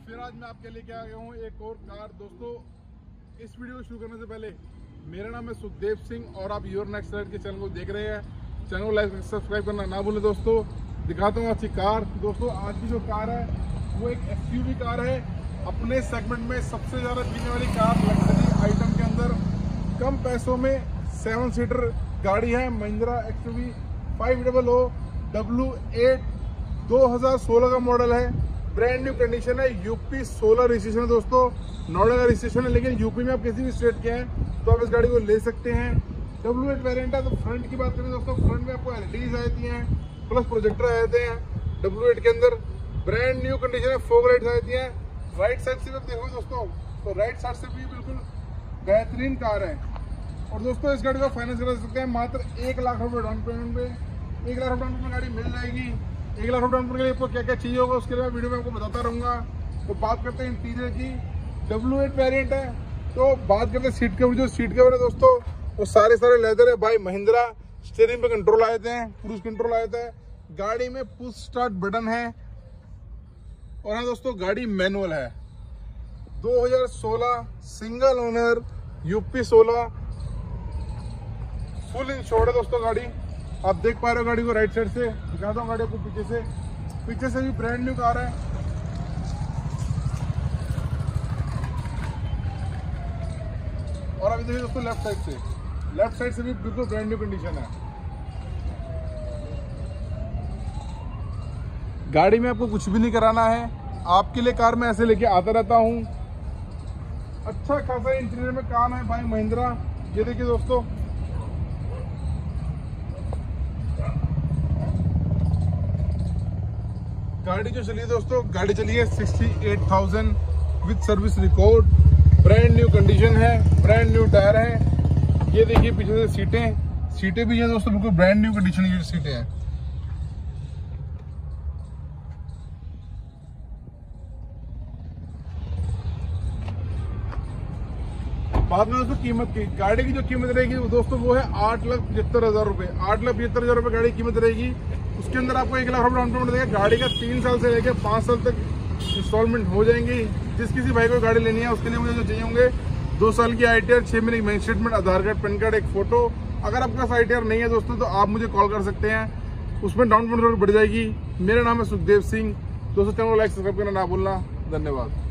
फिर आज मैं आपके लेके आ गया हूँ एक और कार। दोस्तों इस वीडियो को शुरू करने से पहले मेरा नाम है सुखदेव सिंह और आप योर नेक्स्ट राइड के चैनल को देख रहे हैं। चैनल को लाइक सब्सक्राइब करना ना भूलें। दोस्तों दिखाता हूँ अच्छी कार। दोस्तों आज की जो कार है वो एक SUV कार है, अपने सेगमेंट में सबसे ज़्यादा बिकने वाली कार लग्जरी आइटम के अंदर कम पैसों में 7 सीटर गाड़ी है। महिंद्रा XUV 500 W8 2016 का मॉडल है। ब्रांड न्यू कंडीशन है। यूपी 16 रजिस्ट्रेशन है दोस्तों, नोएडा का रजिस्ट्रेशन है, लेकिन यूपी में आप किसी भी स्टेट के हैं तो आप इस गाड़ी को ले सकते हैं। W8 वेरिएंट है। तो फ्रंट की बात करें दोस्तों, फ्रंट में आपको LEDs आ जाती हैं, प्लस प्रोजेक्टर आ जाते हैं W8 के अंदर। ब्रांड न्यू कंडीशन है, फॉग लाइट्स आ जाती हैं। राइट साइड से आप देखो दोस्तों तो राइट साइड से भी बिल्कुल बेहतरीन कार है। और दोस्तों इस गाड़ी को फाइनेंस करा सकते हैं मात्र 1 लाख रुपये डाउन पेमेंट पे। 1 लाख रुपये डाउन पेमेंट में गाड़ी मिल जाएगी। 1 लाख रुपये डाउन पेमेंट के लिए आपको क्या क्या चाहिए होगा उसके लिए मैं वीडियो में आपको बताता रहूँगा। तो बात करते हैं इंटीरियर की। W8 वेरिएंट है तो बात करते हैं सीट कवर। जो सीट कवर है दोस्तों वो सारे लेदर है भाई महिंद्रा। स्टीयरिंग पे कंट्रोल आ जाते हैं, क्रूज कंट्रोल आ जाता है। गाड़ी में पुश स्टार्ट बटन है और हाँ दोस्तों गाड़ी मैनुअल है। 2016 single owner UP 16 full insured है दोस्तों गाड़ी। आप देख पा रहे हो गाड़ी को राइट साइड से। दिखाता हूँ गाड़ी आपको पीछे से भी ब्रांड न्यू कार है। और अभी देखिए दोस्तों लेफ्ट साइड से भी बिल्कुल ब्रांड न्यू कंडीशन है। गाड़ी में आपको कुछ भी नहीं कराना है, आपके लिए कार में ऐसे लेके आता रहता हूँ। अच्छा खासा इंटीरियर में काम है भाई महिंद्रा। ये देखिए दोस्तों गाड़ी जो चली है दोस्तों, गाड़ी चली है 68,000 with service record. Brand new condition है, ब्रांड न्यू टायर है। ये देखिए पीछे से सीटें भी हैं दोस्तों, बिल्कुल ब्रांड न्यू कंडीशन की सीटें हैं। बाद में दोस्तों कीमत की, गाड़ी की जो कीमत रहेगी दोस्तों वो है 8,75,000 रुपये। 8,75,000 रुपये गाड़ी की कीमत रहेगी। उसके अंदर आपको 1 लाख रुपये डाउन पेमेंट देगा। गाड़ी का 3 साल से लेकर 5 साल तक इंस्टॉलमेंट हो जाएंगी। जिस किसी भाई को गाड़ी लेनी है उसके लिए मुझे जो चाहिए होंगे 2 साल की ITR, 6 महीने की bank statement, Aadhaar card, PAN card, एक फोटो। अगर आपके पास ITR नहीं है दोस्तों तो आप मुझे कॉल कर सकते हैं, उसमें डाउन पेमेंट बढ़ जाएगी। मेरा नाम है सुखदेव सिंह। दोस्तों चैनल को लाइक सब्सक्राइब करना ना भूलना। धन्यवाद।